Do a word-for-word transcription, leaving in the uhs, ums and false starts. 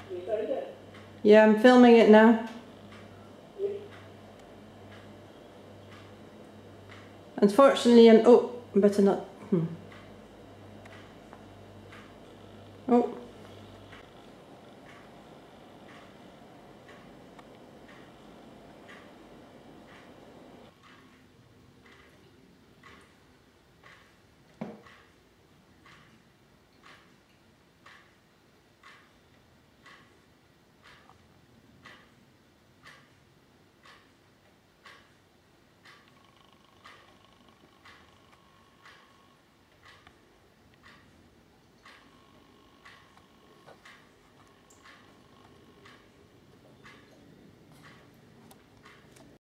Yeah, I'm filming it now. Unfortunately, I'm... oh, better not... Hmm. Oh.